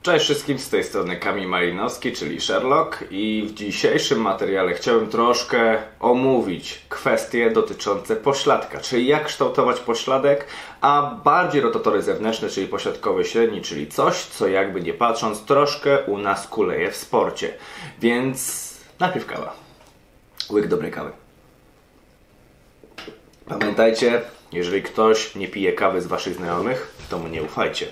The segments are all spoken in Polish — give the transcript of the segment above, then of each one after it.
Cześć wszystkim, z tej strony Kamil Malinowski, czyli Sherlock, i w dzisiejszym materiale chciałbym troszkę omówić kwestie dotyczące pośladka, czyli jak kształtować pośladek, a bardziej rotatory zewnętrzne, czyli pośladkowy średni, czyli coś, co jakby nie patrząc troszkę u nas kuleje w sporcie. Więc najpierw kawa. Łyk dobrej kawy. Pamiętajcie, jeżeli ktoś nie pije kawy z waszych znajomych, to mu nie ufajcie.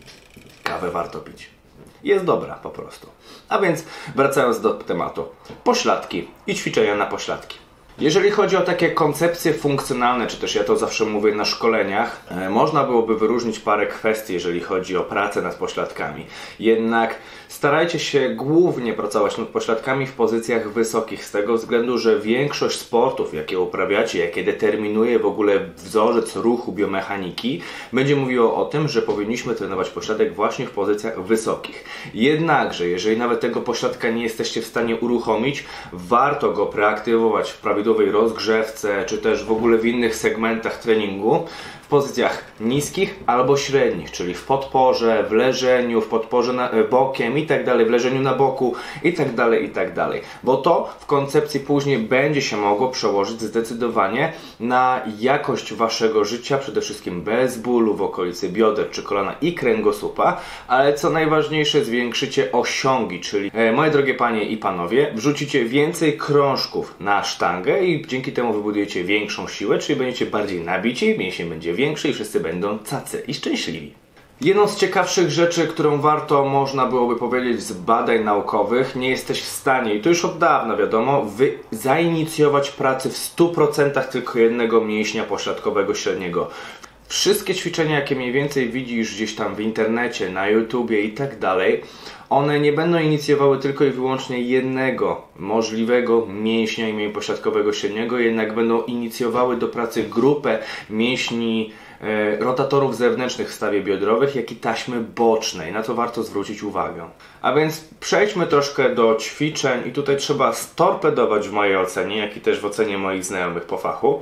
Kawę warto pić. Jest dobra po prostu. A więc wracając do tematu. Pośladki i ćwiczenia na pośladki. Jeżeli chodzi o takie koncepcje funkcjonalne, czy też ja to zawsze mówię na szkoleniach, można byłoby wyróżnić parę kwestii, jeżeli chodzi o pracę nad pośladkami. Jednak starajcie się głównie pracować nad pośladkami w pozycjach wysokich, z tego względu, że większość sportów, jakie uprawiacie, jakie determinuje w ogóle wzorzec ruchu biomechaniki, będzie mówiło o tym, że powinniśmy trenować pośladek właśnie w pozycjach wysokich. Jednakże, jeżeli nawet tego pośladka nie jesteście w stanie uruchomić, warto go preaktywować w prawidłowej rozgrzewce, czy też w ogóle w innych segmentach treningu, w pozycjach niskich albo średnich, czyli w podporze, w leżeniu, w podporze bokiem i tak dalej, w leżeniu na boku i tak dalej, bo to w koncepcji później będzie się mogło przełożyć zdecydowanie na jakość waszego życia, przede wszystkim bez bólu w okolicy bioder czy kolana i kręgosłupa, ale co najważniejsze, zwiększycie osiągi, czyli moje drogie panie i panowie, wrzucicie więcej krążków na sztangę i dzięki temu wybudujecie większą siłę, czyli będziecie bardziej nabici, mięsień będzie większy i wszyscy będą cacy i szczęśliwi. Jedną z ciekawszych rzeczy, którą warto, można byłoby powiedzieć, z badań naukowych, nie jesteś w stanie, i to już od dawna wiadomo, zainicjować pracy w 100% tylko jednego mięśnia pośladkowego średniego. Wszystkie ćwiczenia, jakie mniej więcej widzisz gdzieś tam w internecie, na YouTubie i tak dalej, one nie będą inicjowały tylko i wyłącznie jednego możliwego mięśnia imienia pośladkowego średniego, jednak będą inicjowały do pracy grupę mięśni rotatorów zewnętrznych w stawie biodrowych, jak i taśmy bocznej. Na to warto zwrócić uwagę. A więc przejdźmy troszkę do ćwiczeń i tutaj trzeba storpedować w mojej ocenie, jak i też w ocenie moich znajomych po fachu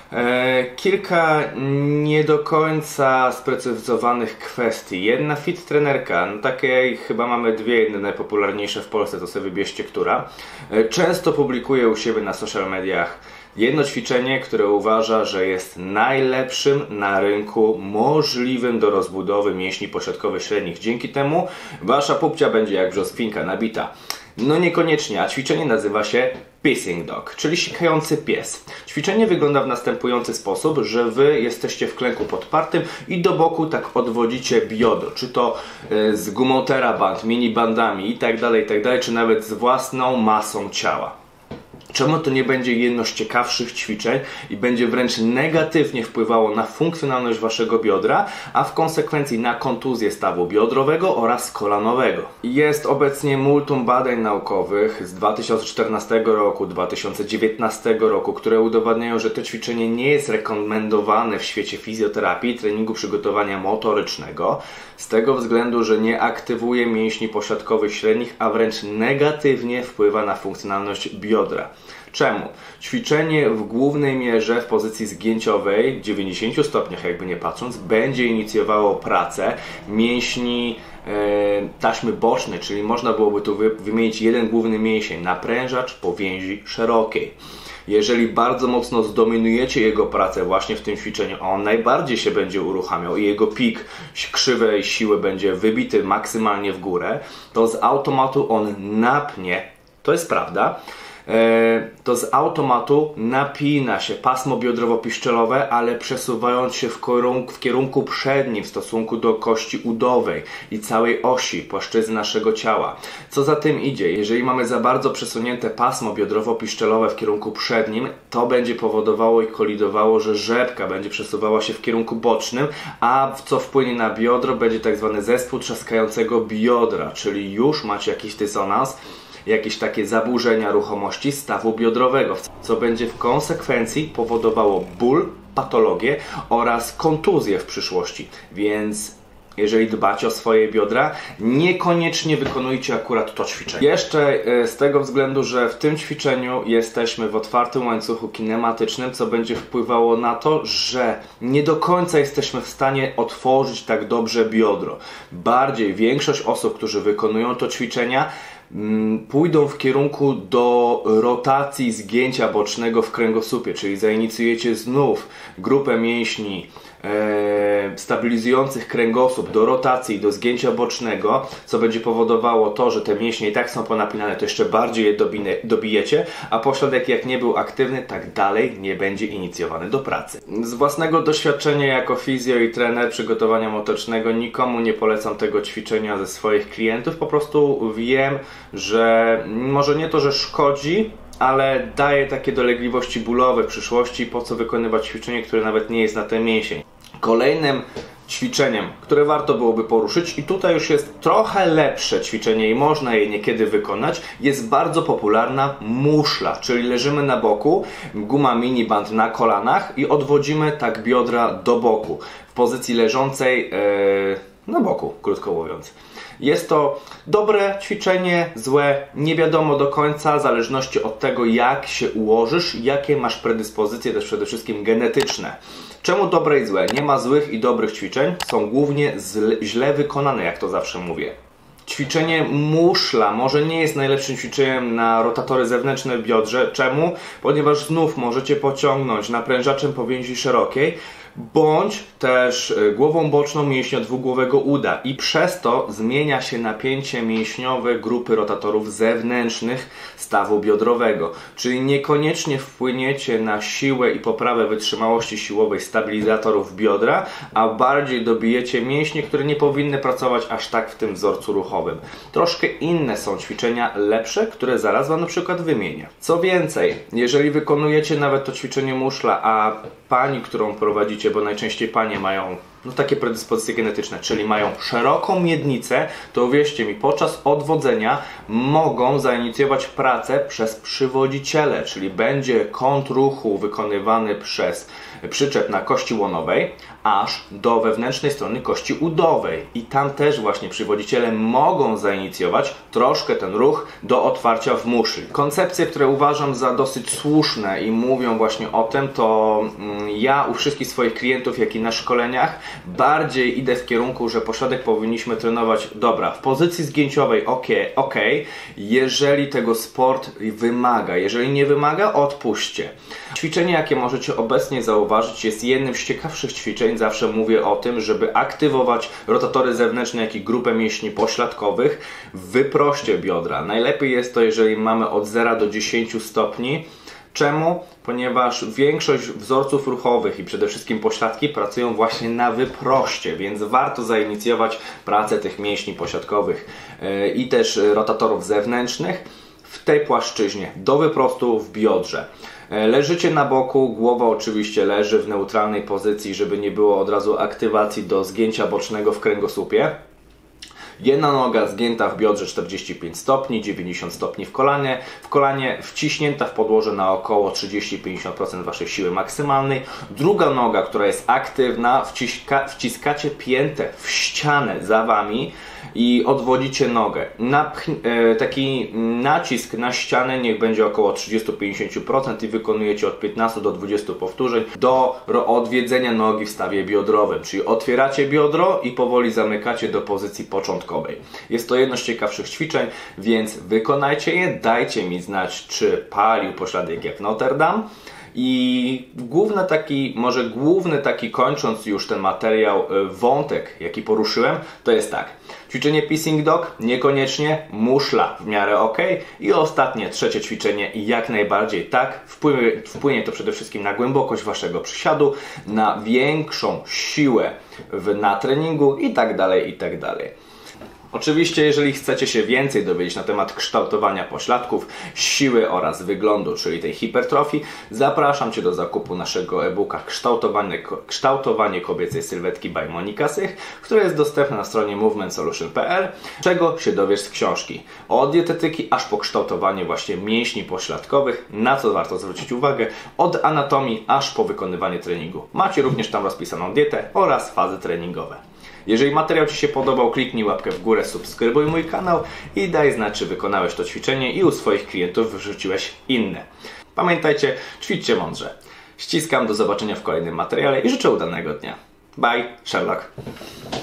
kilka nie do końca sprecyzowanych kwestii. Jedna fit trenerka, no takie chyba mamy dwie, jedne najpopularniejsze w Polsce, to sobie wybierzcie która, często publikuje u siebie na social mediach jedno ćwiczenie, które uważa, że jest najlepszym na rynku możliwym do rozbudowy mięśni pośladkowych średnich. Dzięki temu wasza pupcia będzie jak brzoskwinka nabita. No niekoniecznie, a ćwiczenie nazywa się Pissing Dog, czyli sikający pies. Ćwiczenie wygląda w następujący sposób, że wy jesteście w klęku podpartym i do boku tak odwodzicie biodro, czy to z gumotera band, mini bandami i tak dalej, czy nawet z własną masą ciała. Czemu to nie będzie jedno z ciekawszych ćwiczeń i będzie wręcz negatywnie wpływało na funkcjonalność waszego biodra, a w konsekwencji na kontuzję stawu biodrowego oraz kolanowego. Jest obecnie multum badań naukowych z 2014 roku, 2019 roku, które udowadniają, że to ćwiczenie nie jest rekomendowane w świecie fizjoterapii i treningu przygotowania motorycznego, z tego względu, że nie aktywuje mięśni pośladkowych średnich, a wręcz negatywnie wpływa na funkcjonalność biodra. Czemu? Ćwiczenie w głównej mierze w pozycji zgięciowej, w 90 stopniach jakby nie patrząc, będzie inicjowało pracę mięśni taśmy bocznej, czyli można byłoby tu wymienić jeden główny mięsień, naprężacz powięzi szerokiej. Jeżeli bardzo mocno zdominujecie jego pracę właśnie w tym ćwiczeniu, a on najbardziej się będzie uruchamiał i jego pik krzywej siły będzie wybity maksymalnie w górę, to z automatu on napnie, to jest prawda, to z automatu napina się pasmo biodrowo-piszczelowe, ale przesuwając się w kierunku przednim w stosunku do kości udowej i całej osi płaszczyzny naszego ciała. Co za tym idzie? Jeżeli mamy za bardzo przesunięte pasmo biodrowo-piszczelowe w kierunku przednim, to będzie powodowało i kolidowało, że rzepka będzie przesuwała się w kierunku bocznym, a co wpłynie na biodro, będzie tak zwany zespół trzaskającego biodra, czyli już macie jakiś dysonans, jakieś takie zaburzenia ruchomości stawu biodrowego, co będzie w konsekwencji powodowało ból, patologię oraz kontuzję w przyszłości. Więc jeżeli dbacie o swoje biodra, niekoniecznie wykonujcie akurat to ćwiczenie. Jeszcze z tego względu, że w tym ćwiczeniu jesteśmy w otwartym łańcuchu kinematycznym, co będzie wpływało na to, że nie do końca jesteśmy w stanie otworzyć tak dobrze biodro. Bardziej większość osób, którzy wykonują to ćwiczenia, pójdą w kierunku do rotacji zgięcia bocznego w kręgosłupie, czyli zainicjujecie znów grupę mięśni stabilizujących kręgosłup do rotacji, do zgięcia bocznego, co będzie powodowało to, że te mięśnie i tak są ponapinane, to jeszcze bardziej je dobijecie, a pośladek jak nie był aktywny, tak dalej nie będzie inicjowany do pracy. Z własnego doświadczenia jako fizjo i trener przygotowania motorycznego nikomu nie polecam tego ćwiczenia ze swoich klientów, po prostu wiem, że może nie to, że szkodzi, ale daje takie dolegliwości bólowe w przyszłości, po co wykonywać ćwiczenie, które nawet nie jest na ten mięsień. Kolejnym ćwiczeniem, które warto byłoby poruszyć, i tutaj już jest trochę lepsze ćwiczenie i można je niekiedy wykonać, jest bardzo popularna muszla, czyli leżymy na boku, guma miniband na kolanach i odwodzimy tak biodra do boku, w pozycji leżącej na boku, krótko mówiąc. Jest to dobre ćwiczenie, złe, nie wiadomo do końca, w zależności od tego, jak się ułożysz, jakie masz predyspozycje, też przede wszystkim genetyczne. Czemu dobre i złe? Nie ma złych i dobrych ćwiczeń, są głównie źle wykonane, jak to zawsze mówię. Ćwiczenie muszla może nie jest najlepszym ćwiczeniem na rotatory zewnętrzne w biodrze. Czemu? Ponieważ znów możecie pociągnąć naprężaczem powięzi szerokiej, bądź też głową boczną mięśnia dwugłowego uda i przez to zmienia się napięcie mięśniowe grupy rotatorów zewnętrznych stawu biodrowego. Czyli niekoniecznie wpłyniecie na siłę i poprawę wytrzymałości siłowej stabilizatorów biodra, a bardziej dobijecie mięśnie, które nie powinny pracować aż tak w tym wzorcu ruchowym. Troszkę inne są ćwiczenia lepsze, które zaraz Wam na przykład wymienię. Co więcej, jeżeli wykonujecie nawet to ćwiczenie muszla, a pani, którą prowadzicie, bo najczęściej panie mają takie predyspozycje genetyczne, czyli mają szeroką miednicę, to uwierzcie mi, podczas odwodzenia mogą zainicjować pracę przez przywodziciele, czyli będzie kąt ruchu wykonywany przez przyczep na kości łonowej, aż do wewnętrznej strony kości udowej. I tam też właśnie przywodziciele mogą zainicjować troszkę ten ruch do otwarcia w muszli. Koncepcje, które uważam za dosyć słuszne i mówią właśnie o tym, to ja u wszystkich swoich klientów, jak i na szkoleniach, bardziej idę w kierunku, że pośladek powinniśmy trenować, dobra, w pozycji zgięciowej, ok, jeżeli tego sport wymaga. Jeżeli nie wymaga, odpuśćcie. Ćwiczenie, jakie możecie obecnie zauważyć, jest jednym z ciekawszych ćwiczeń. Zawsze mówię o tym, żeby aktywować rotatory zewnętrzne, jak i grupę mięśni pośladkowych w wyproście biodra. Najlepiej jest to, jeżeli mamy od 0 do 10 stopni. Czemu? Ponieważ większość wzorców ruchowych i przede wszystkim pośladki pracują właśnie na wyproście, więc warto zainicjować pracę tych mięśni pośladkowych i też rotatorów zewnętrznych w tej płaszczyźnie, do wyprostu w biodrze. Leżycie na boku, głowa oczywiście leży w neutralnej pozycji, żeby nie było od razu aktywacji do zgięcia bocznego w kręgosłupie. Jedna noga zgięta w biodrze 45 stopni, 90 stopni w kolanie wciśnięta w podłoże na około 30-50% Waszej siły maksymalnej. Druga noga, która jest aktywna, wciskacie piętę w ścianę za Wami i odwodzicie nogę. Taki nacisk na ścianę niech będzie około 30-50% i wykonujecie od 15 do 20 powtórzeń do odwiedzenia nogi w stawie biodrowym, czyli otwieracie biodro i powoli zamykacie do pozycji początkowej. Jest to jedno z ciekawszych ćwiczeń, więc wykonajcie je, dajcie mi znać, czy palił pośladek jak Notre Dame. I główny taki, kończąc już ten materiał, wątek, jaki poruszyłem, to jest tak. Ćwiczenie Pissing Dog niekoniecznie, muszla w miarę ok i ostatnie, trzecie ćwiczenie jak najbardziej tak. Wpłynie to przede wszystkim na głębokość Waszego przysiadu, na większą siłę na treningu i tak dalej, i tak dalej. Oczywiście, jeżeli chcecie się więcej dowiedzieć na temat kształtowania pośladków, siły oraz wyglądu, czyli tej hipertrofii, zapraszam Cię do zakupu naszego e-booka Kształtowanie kobiecej sylwetki by Monika Sych, które jest dostępne na stronie movementsolution.pl, czego się dowiesz z książki. Od dietetyki aż po kształtowanie właśnie mięśni pośladkowych, na co warto zwrócić uwagę, od anatomii aż po wykonywanie treningu. Macie również tam rozpisaną dietę oraz fazy treningowe. Jeżeli materiał Ci się podobał, kliknij łapkę w górę, subskrybuj mój kanał i daj znać, czy wykonałeś to ćwiczenie i u swoich klientów wyrzuciłeś inne. Pamiętajcie, ćwiczcie mądrze. Ściskam, do zobaczenia w kolejnym materiale i życzę udanego dnia. Bye, Sherlock.